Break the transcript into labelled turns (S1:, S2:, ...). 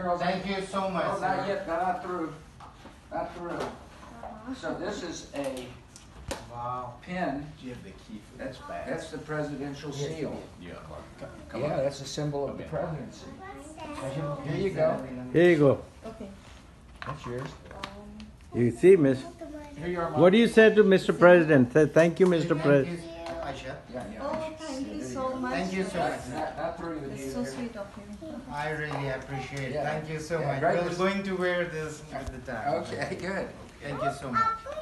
S1: goes.
S2: Thank you so much.
S1: Oh, not yet, not through. Not through. So this is a
S2: Wow.
S1: pin.
S3: Do you have the key for this bag?
S1: That's the presidential seal.
S3: Yeah.
S1: Yeah, that's a symbol of the presidency. Here you go.
S4: Here you go.
S5: Okay.
S1: That's yours.
S4: You see, Miss.
S1: Here you are.
S4: What do you say to Mr. President? Say thank you, Mr.
S2: Thank
S4: President.
S2: you, Aisha.
S1: Yeah, yeah.
S5: Oh, thank you so much.
S2: Thank you so much.
S1: Not through with
S5: It's
S1: you.
S5: so sweet of you.
S2: I really appreciate it.
S1: Yeah.
S2: Thank you so
S1: Yeah,
S2: much.
S1: great.
S2: We're going to wear this at the time.
S1: Okay, good.
S2: Thank you so much.